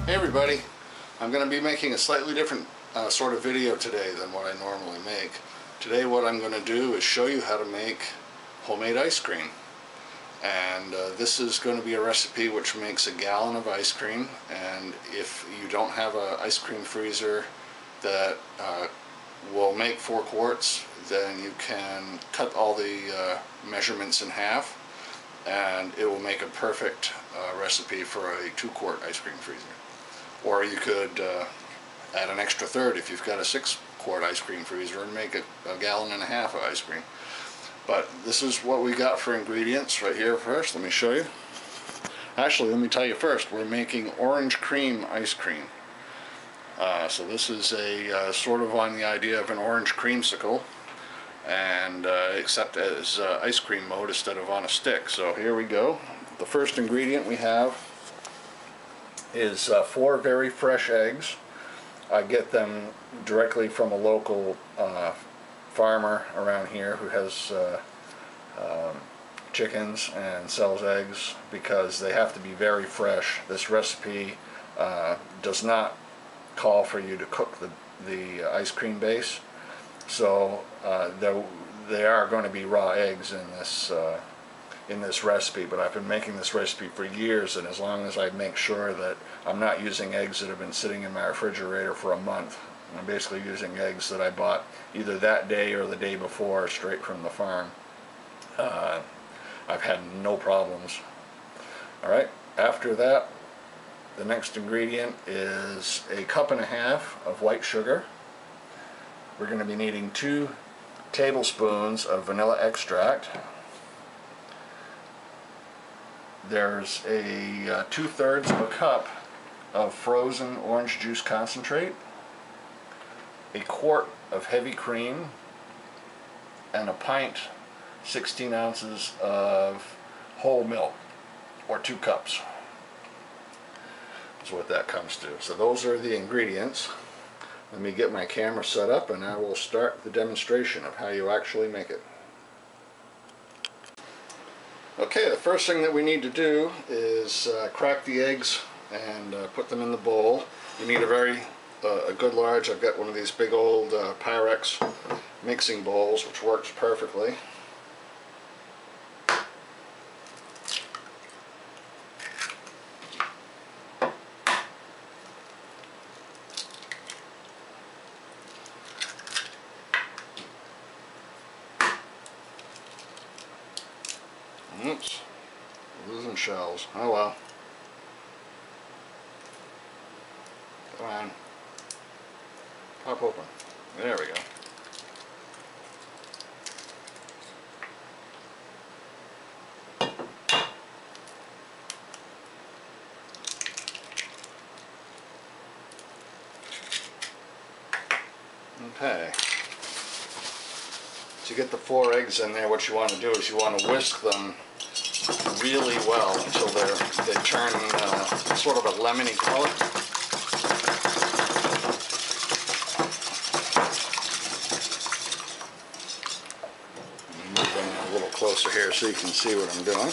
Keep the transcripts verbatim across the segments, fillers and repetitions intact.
Hey everybody, I'm going to be making a slightly different uh, sort of video today than what I normally make. Today what I'm going to do is show you how to make homemade ice cream. And uh, this is going to be a recipe which makes a gallon of ice cream, and if you don't have an ice cream freezer that uh, will make four quarts, then you can cut all the uh, measurements in half and it will make a perfect uh, recipe for a two quart ice cream freezer. Or you could uh, add an extra third if you've got a six quart ice cream freezer and make a, a gallon and a half of ice cream. But this is what we got for ingredients right here first. Let me show you. Actually, let me tell you first, we're making orange cream ice cream. Uh, so this is a uh, sort of on the idea of an orange creamsicle, and uh, except as uh, ice cream mode instead of on a stick. So here we go. The first ingredient we have is uh, four very fresh eggs. I get them directly from a local uh, farmer around here who has uh, um, chickens and sells eggs, because they have to be very fresh. This recipe uh, does not call for you to cook the, the ice cream base, so uh, there, there are going to be raw eggs in this uh, in this recipe, but I've been making this recipe for years, and as long as I make sure that I'm not using eggs that have been sitting in my refrigerator for a month, I'm basically using eggs that I bought either that day or the day before straight from the farm, uh, I've had no problems. Alright, after that, the next ingredient is a cup and a half of white sugar. We're going to be needing two tablespoons of vanilla extract. There's a uh, two-thirds of a cup of frozen orange juice concentrate, a quart of heavy cream, and a pint, sixteen ounces of whole milk, or two cups. That's what that comes to. So those are the ingredients. Let me get my camera set up and I will start the demonstration of how you actually make it. Okay, the first thing that we need to do is uh, crack the eggs and uh, put them in the bowl. You need a very uh, a good large, I've got one of these big old uh, Pyrex mixing bowls, which works perfectly. Oops, losing shells. Oh well. Come on. Pop open. There we go. Okay. To get the four eggs in there, what you want to do is you want to whisk them really well until they're, they turn uh, sort of a lemony color. Move them a little closer here so you can see what I'm doing.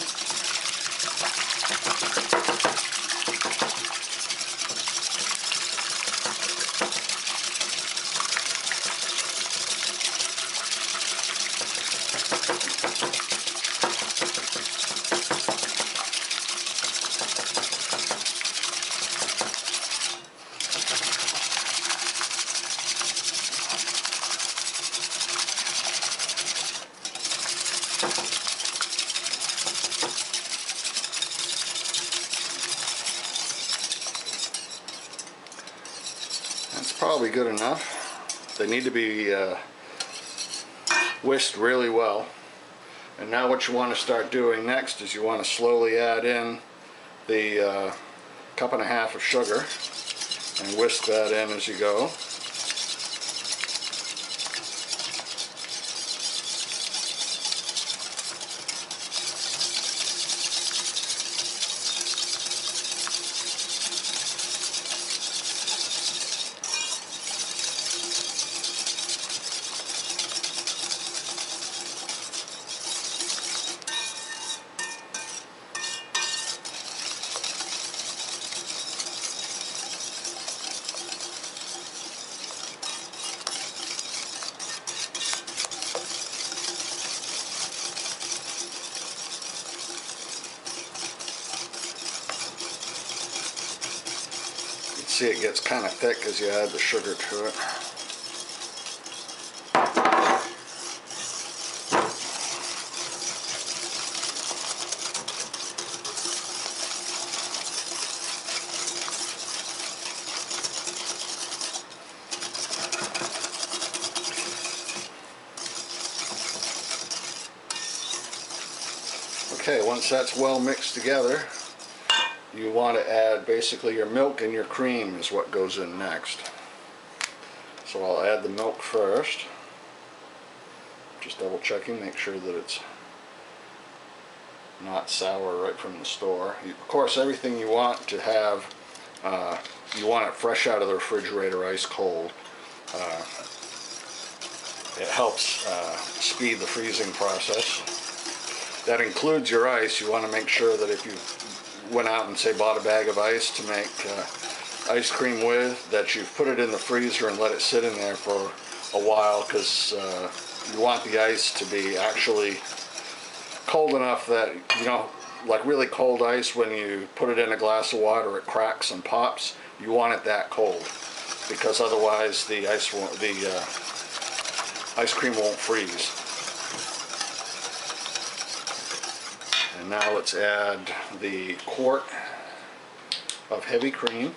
That's probably good enough. They need to be uh, whisked really well. And now what you want to start doing next is you want to slowly add in the uh, cup and a half of sugar and whisk that in as you go. See, it gets kind of thick as you add the sugar to it. Okay, once that's well mixed together, you want to add basically your milk and your cream is what goes in next. So I'll add the milk first. Just double checking, make sure that it's not sour right from the store. You, of course, everything you want to have, uh, you want it fresh out of the refrigerator, ice cold. Uh, it helps uh, speed the freezing process. That includes your ice. You want to make sure that if you went out and say bought a bag of ice to make uh, ice cream with, that you've put it in the freezer and let it sit in there for a while, because uh, you want the ice to be actually cold enough that, you know, like really cold ice, when you put it in a glass of water it cracks and pops. You want it that cold, because otherwise the ice won't, the uh, ice cream won't freeze. And now let's add the quart of heavy cream.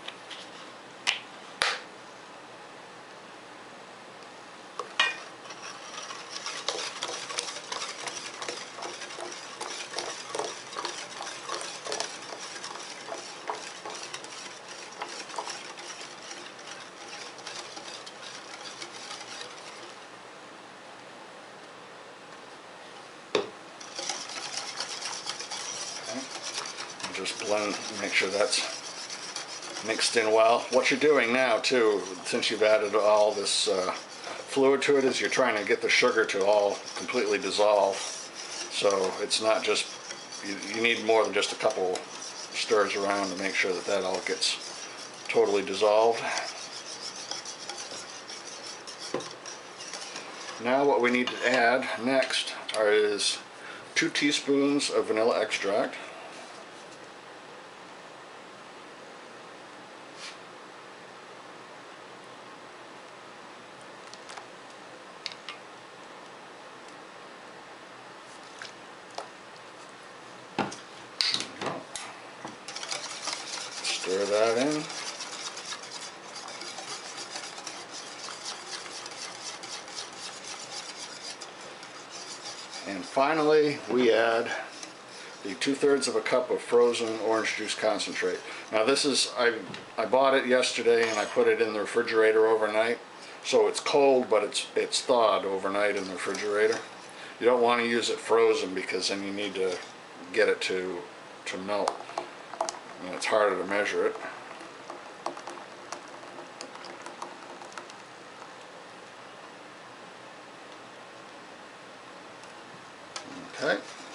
Just blend, make sure that's mixed in well. What you're doing now too, since you've added all this uh, fluid to it, is you're trying to get the sugar to all completely dissolve. So it's not just, you, you need more than just a couple stirs around to make sure that that all gets totally dissolved. Now what we need to add next are is two teaspoons of vanilla extract. Stir that in. And finally, we add the two-thirds of a cup of frozen orange juice concentrate. Now this is, I, I bought it yesterday and I put it in the refrigerator overnight. So it's cold, but it's, it's thawed overnight in the refrigerator. You don't want to use it frozen, because then you need to get it to, to melt. And it's harder to measure it. Okay.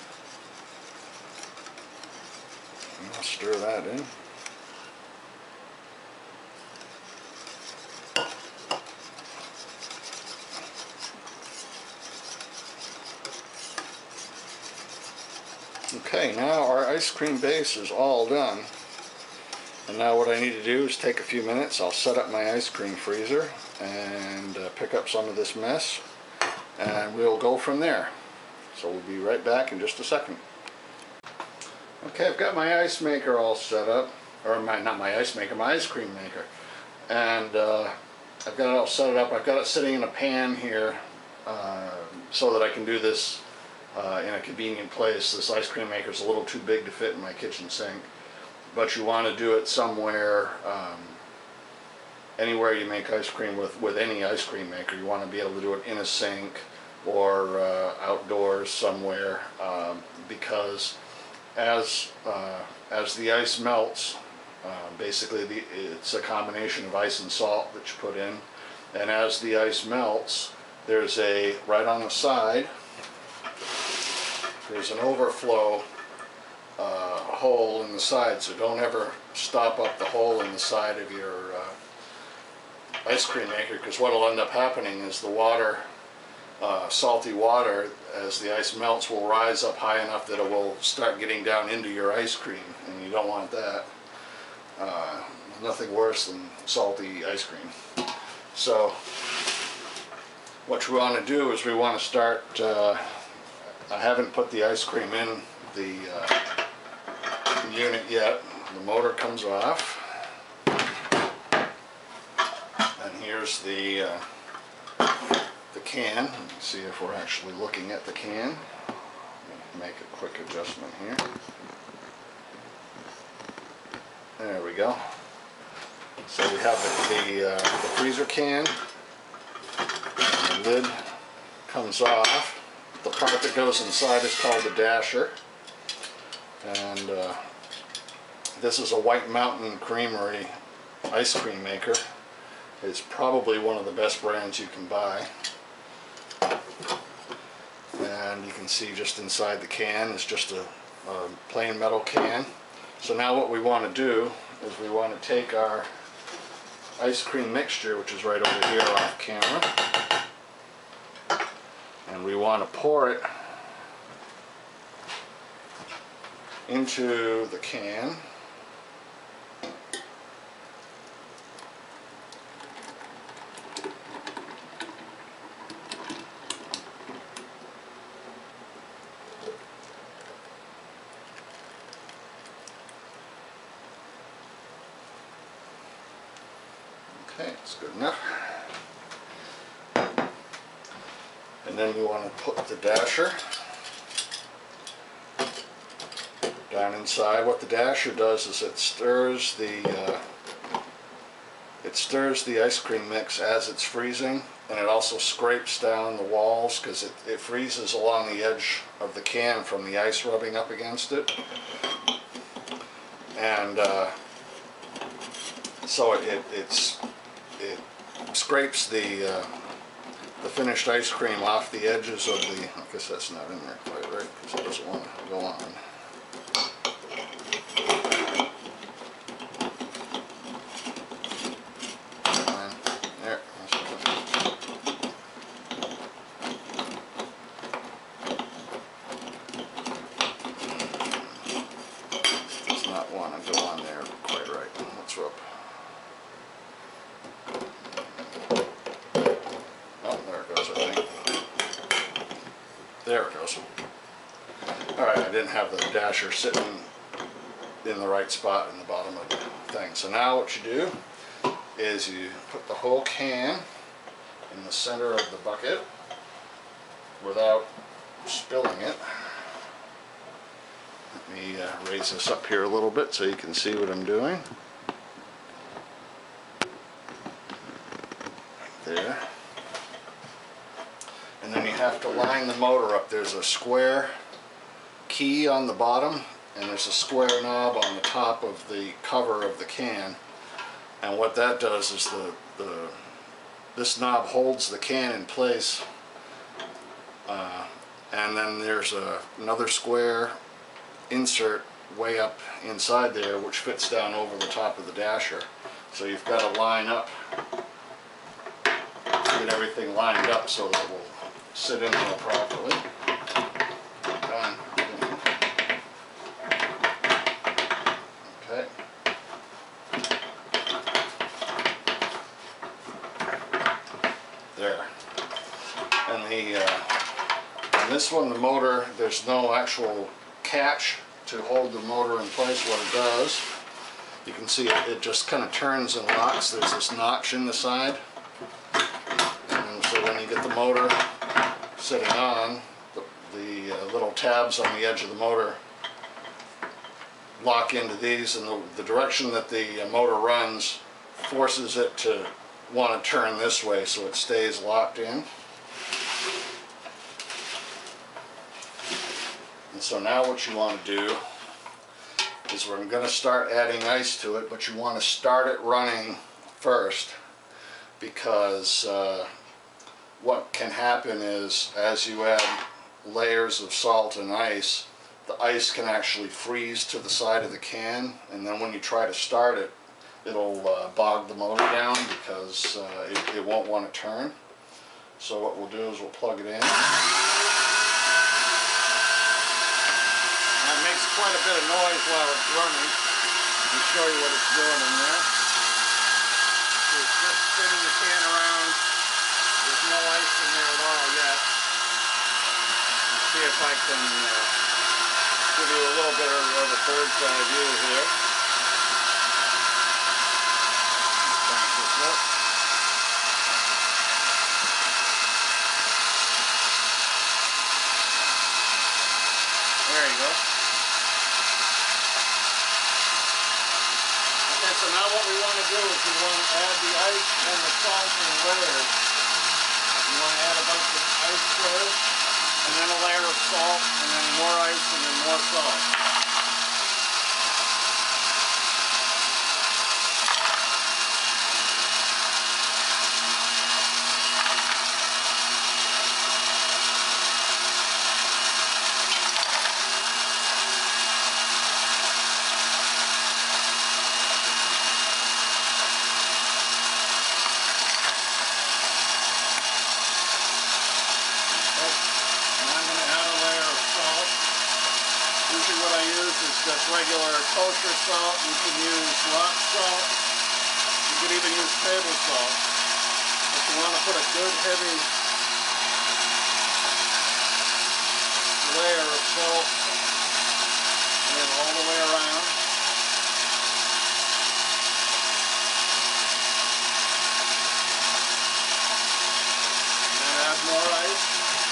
And I'll stir that in. Okay, now our ice cream base is all done. And now what I need to do is take a few minutes. I'll set up my ice cream freezer and uh, pick up some of this mess, and we'll go from there. So we'll be right back in just a second. Okay, I've got my ice maker all set up, or my, not my ice maker, my ice cream maker. And uh, I've got it all set up. I've got it sitting in a pan here uh, so that I can do this uh, in a convenient place. This ice cream maker is a little too big to fit in my kitchen sink. But you want to do it somewhere, um, anywhere you make ice cream with, with any ice cream maker. You want to be able to do it in a sink or uh, outdoors somewhere, um, because as uh, as the ice melts, uh, basically the, it's a combination of ice and salt that you put in, and as the ice melts, there's a, right on the side, there's an overflow uh, hole in the side, so don't ever stop up the hole in the side of your uh, ice cream maker, because what will end up happening is the water, uh, salty water, as the ice melts, will rise up high enough that it will start getting down into your ice cream, and you don't want that. Uh, nothing worse than salty ice cream. So what we want to do is we want to start, uh, I haven't put the ice cream in the, uh, the unit yet. The motor comes off. And here's the, uh, the can. Let me see if we're actually looking at the can. Make a quick adjustment here. There we go. So we have the, the, uh, the freezer can. And the lid comes off. The part that goes inside is called the dasher. And uh, this is a White Mountain Creamery ice cream maker. It's probably one of the best brands you can buy. And you can see just inside the can is just a, a plain metal can. So now what we want to do is we want to take our ice cream mixture, which is right over here off camera, and we want to pour it into the can. Okay, that's good enough. And then you want to put the dasher down inside. What the dasher does is it stirs the uh, it stirs the ice cream mix as it's freezing, and it also scrapes down the walls because it, it freezes along the edge of the can from the ice rubbing up against it. And uh, so it, it it's it scrapes the uh, the finished ice cream off the edges of the, I guess that's not in there quite right because it doesn't want to go on. And there, does not want to go on there quite right. Let's rub. There it goes. Alright, I didn't have the dasher sitting in the right spot in the bottom of the thing. So now what you do is you put the whole can in the center of the bucket without spilling it. Let me uh, raise this up here a little bit so you can see what I'm doing. Right there. And then you have to line the motor up. There's a square key on the bottom, and there's a square knob on the top of the cover of the can. And what that does is the, the this knob holds the can in place. Uh, and then there's a, another square insert way up inside there which fits down over the top of the dasher. So you've got to line up, get everything lined up so that it will sit in there properly. Done. Okay. There. And the uh, and this one, the motor, there's no actual catch to hold the motor in place. What it does, you can see it, it just kind of turns and locks. There's this notch in the side. And so when you get the motor sitting on, the, the uh, little tabs on the edge of the motor lock into these, and the, the direction that the uh, motor runs forces it to want to turn this way so it stays locked in. And so now what you want to do is we're going to start adding ice to it, but you want to start it running first, because uh, what can happen is as you add layers of salt and ice, the ice can actually freeze to the side of the can, and then when you try to start it, it'll uh, bog the motor down because uh, it, it won't want to turn. So what we'll do is we'll plug it in. That makes quite a bit of noise while it's running. I'll show you what it's doing in there. if I can uh, give you a little bit of a bird's eye view here. Crank this up. There you go. Okay, so now what we want to do is we want to add the ice and the salt in layers. You want to add a bunch of ice first, and then a layer of salt, and then more ice, and then more salt. Just regular kosher salt. You can use rock salt. You can even use table salt. But you want to put a good heavy layer of salt in all the way around. And then add more ice.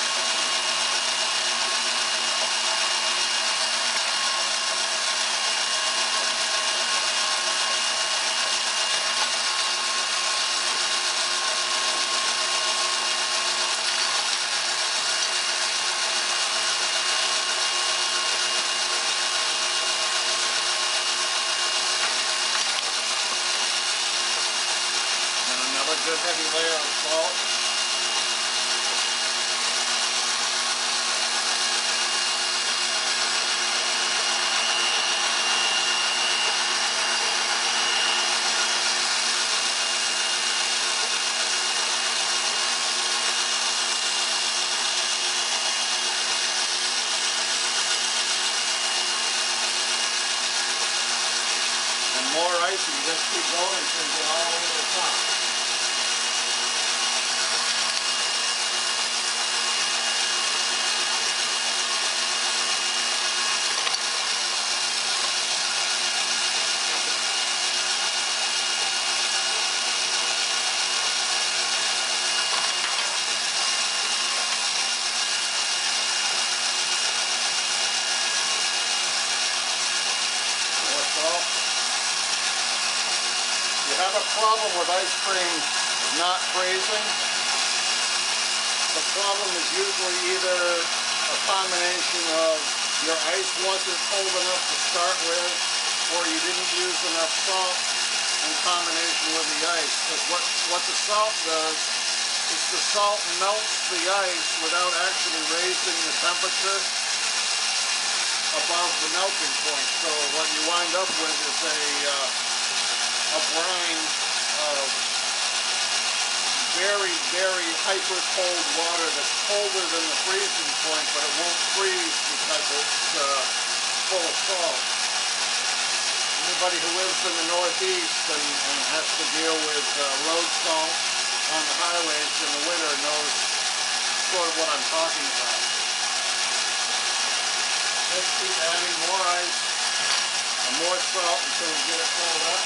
Good heavy layer of salt. And more ice, and you just keep going until you get all the way to the top. You have a problem with ice cream not freezing. The problem is usually either a combination of your ice wasn't cold enough to start with, or you didn't use enough salt in combination with the ice. Because what, what the salt does is the salt melts the ice without actually raising the temperature above the melting point. So what you wind up with is a uh, a brine of very, very hyper cold water that's colder than the freezing point, but it won't freeze because it's uh, full of salt. Anybody who lives in the Northeast and, and has to deal with uh, road salt on the highways in the winter knows sort of what I'm talking about. Just keep adding more ice and more salt until we get it filled up.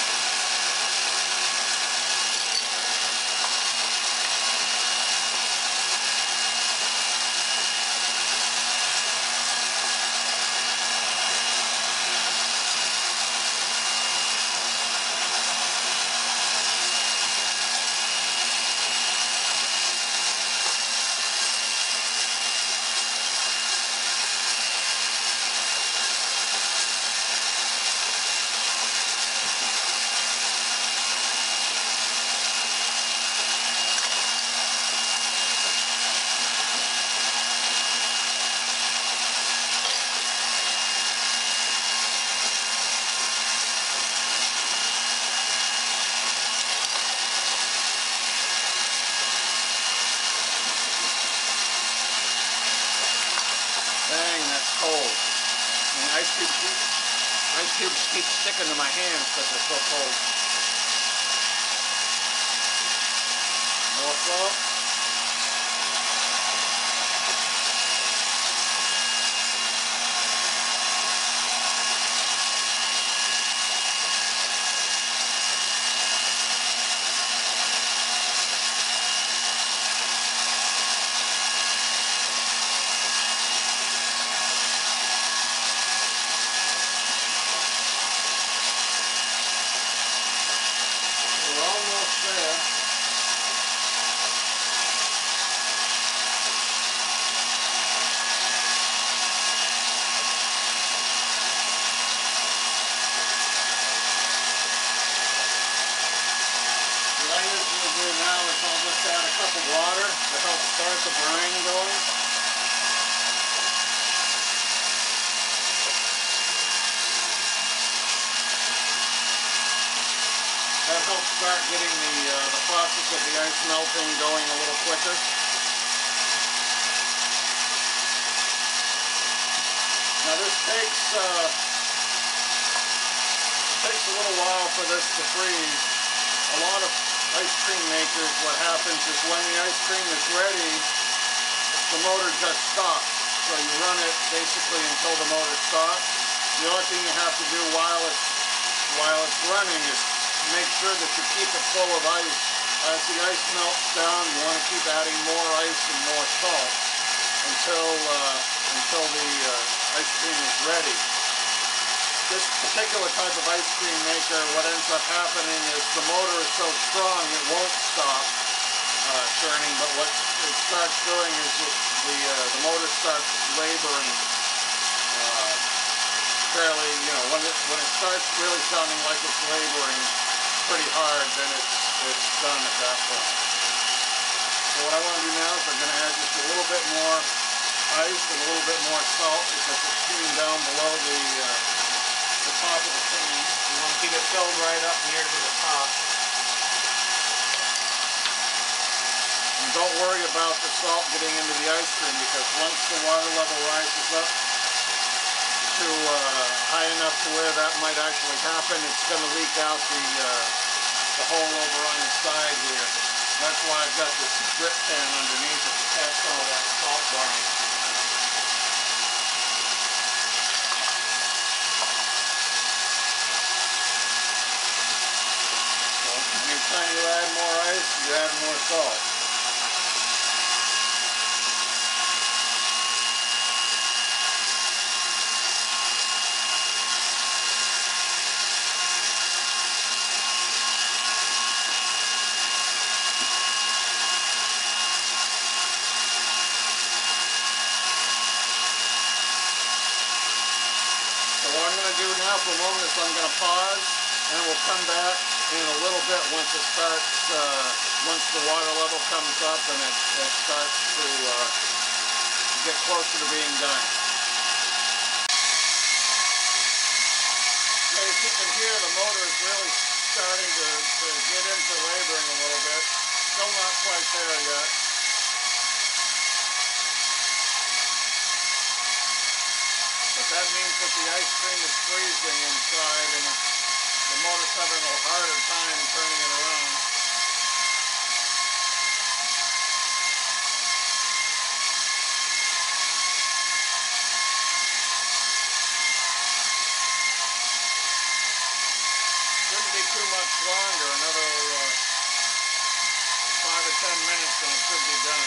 Cold. And ice cubes keep, ice cubes keep sticking to my hands because they're so cold. More salt. do now is I'll just add a cup of water to help start the brine going. That helps start getting the, uh, the process of the ice melting going a little quicker. Now this takes, uh, it takes a little while for this to freeze. A lot of ice cream makers, what happens is when the ice cream is ready, the motor just stops. So you run it basically until the motor stops. The only thing you have to do while it's, while it's running is make sure that you keep it full of ice. As the ice melts down, you want to keep adding more ice and more salt until, uh, until the uh, ice cream is ready. This particular type of ice cream maker, what ends up happening is the motor is so strong it won't stop uh, churning, but what it starts doing is it, the, uh, the motor starts laboring uh, fairly, you know, when it, when it starts really sounding like it's laboring pretty hard, then it's, it's done at that point. So what I want to do now is I'm going to add just a little bit more ice and a little bit more salt because it's shooting down below the, uh, the top of the can. You want to keep it filled right up near to the top. And don't worry about the salt getting into the ice cream because once the water level rises up to uh, high enough to where that might actually happen, it's going to leak out the, uh, the hole over on the side here. That's why I've got this drip pan underneath it to catch all that salt brine. So anytime you add more ice, you add more salt. What I'm going to do now for a moment is I'm going to pause and we'll come back in a little bit once it starts, uh, once the water level comes up and it, it starts to uh, get closer to being done. Okay, as you can hear, the motor is really starting to, to get into laboring a little bit. Still not quite there yet. But that means that the ice cream is freezing inside and it's, the motor's having a harder time turning it around. Shouldn't be too much longer, another uh, five or ten minutes and it should be done.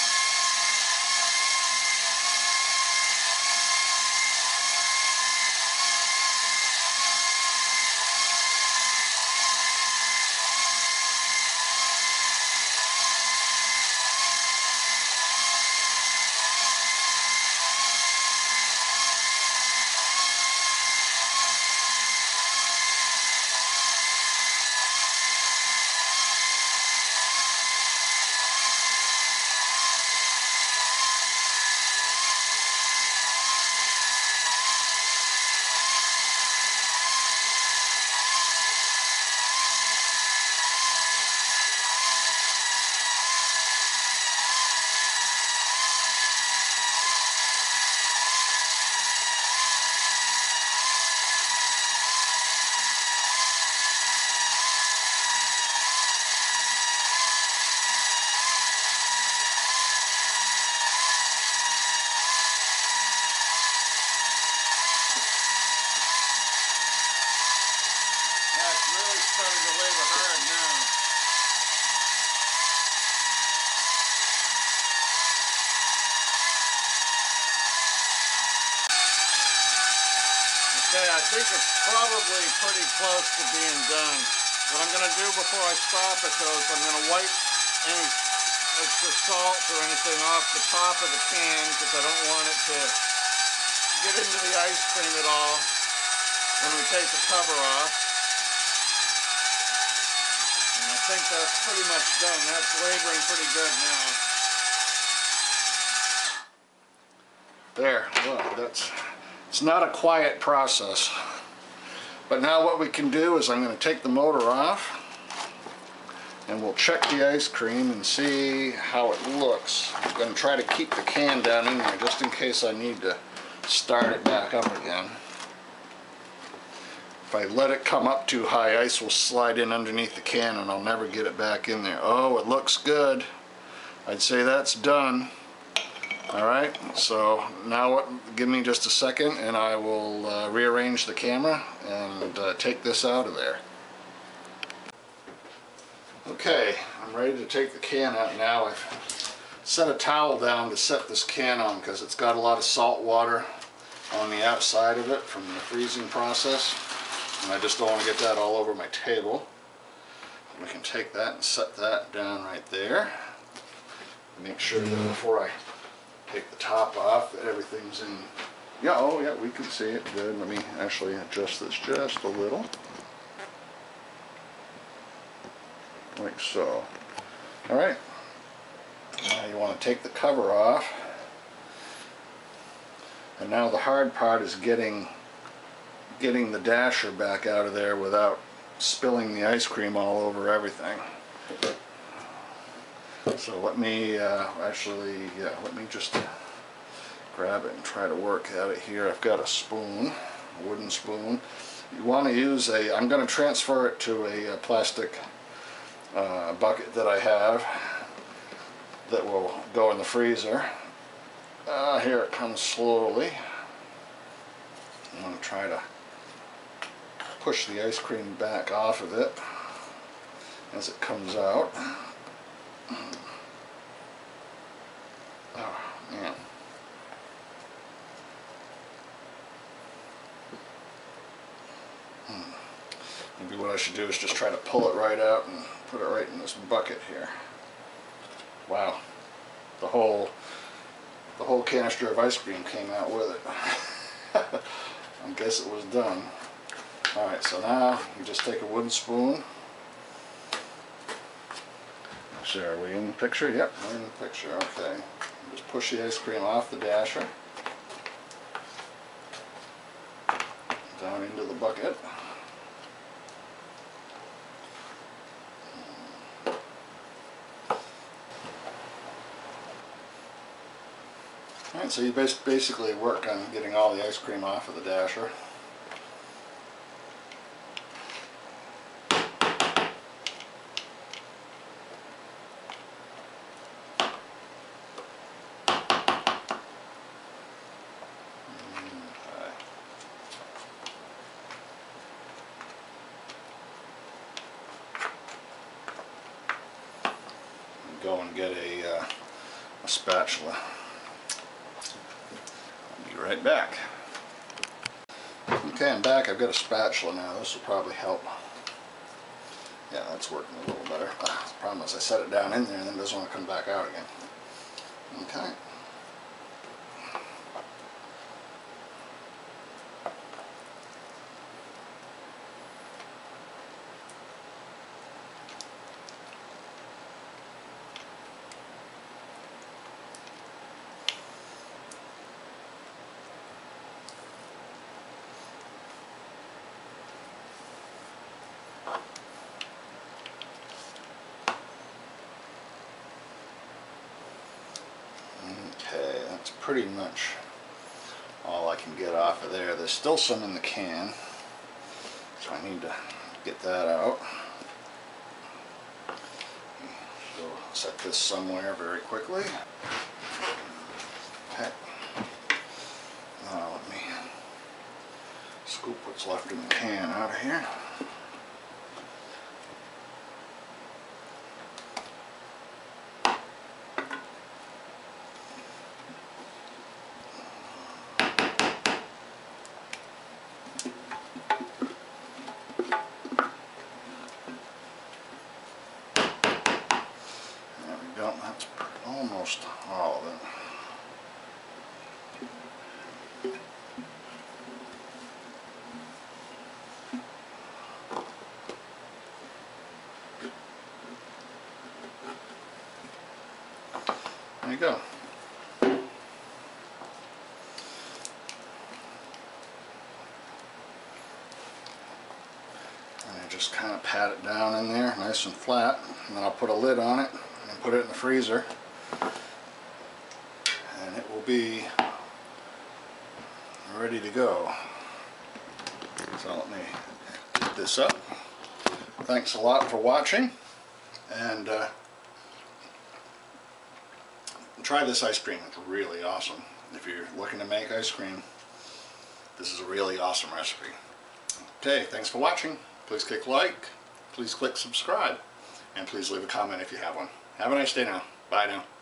Starting to labor hard now. Okay, I think it's probably pretty close to being done. What I'm going to do before I stop it though is I'm going to wipe any extra salt or anything off the top of the can because I don't want it to get into the ice cream at all when we take the cover off. think that's pretty much done. That's laboring pretty good now. There, well, that's, it's not a quiet process. But now what we can do is I'm going to take the motor off and we'll check the ice cream and see how it looks. I'm going to try to keep the can down in there just in case I need to start it back up again. If I let it come up too high, ice will slide in underneath the can and I'll never get it back in there. Oh, it looks good. I'd say that's done. Alright, so now what, give me just a second and I will uh, rearrange the camera and uh, take this out of there. Okay, I'm ready to take the can out now. I've set a towel down to set this can on because it's got a lot of salt water on the outside of it from the freezing process. And I just don't want to get that all over my table. We can take that and set that down right there. Make sure that before I take the top off that everything's in. Yeah, oh yeah, we can see it good. Let me actually adjust this just a little. Like so. Alright. Now you want to take the cover off. And now the hard part is getting getting the dasher back out of there without spilling the ice cream all over everything. So let me uh, actually, yeah, let me just grab it and try to work at it here. I've got a spoon, a wooden spoon. You want to use a, I'm going to transfer it to a, a plastic uh, bucket that I have that will go in the freezer. Uh, here it comes slowly. I'm going to try to push the ice cream back off of it as it comes out. Oh man. Hmm. Maybe what I should do is just try to pull it right out and put it right in this bucket here. Wow. The whole the whole canister of ice cream came out with it. I guess it was done. Alright, so now you just take a wooden spoon. So are we in the picture? Yep, we're in the picture. Okay. Just push the ice cream off the dasher. Down into the bucket. Alright, so you basically work on getting all the ice cream off of the dasher. Go and get a, uh, a spatula. I'll be right back. Okay, I'm back. I've got a spatula now. This will probably help. Yeah, that's working a little better. Ah, the problem is I set it down in there and then it doesn't want to come back out again. Okay. Okay, that's pretty much all I can get off of there. There's still some in the can, so I need to get that out. So set this somewhere very quickly. Okay. Now let me scoop what's left in the can out of here. That's almost all of it. There you go. Just kind of pat it down in there nice and flat, and then I'll put a lid on it and put it in the freezer, and it will be ready to go. So let me get this up. Thanks a lot for watching, and uh, try this ice cream. It's really awesome. If you're looking to make ice cream, this is a really awesome recipe. Okay, thanks for watching. Please click like, please click subscribe, and please leave a comment if you have one. Have a nice day now. Bye now.